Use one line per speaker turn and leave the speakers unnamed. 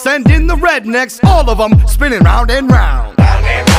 Send in the rednecks, all of them spinning round and round.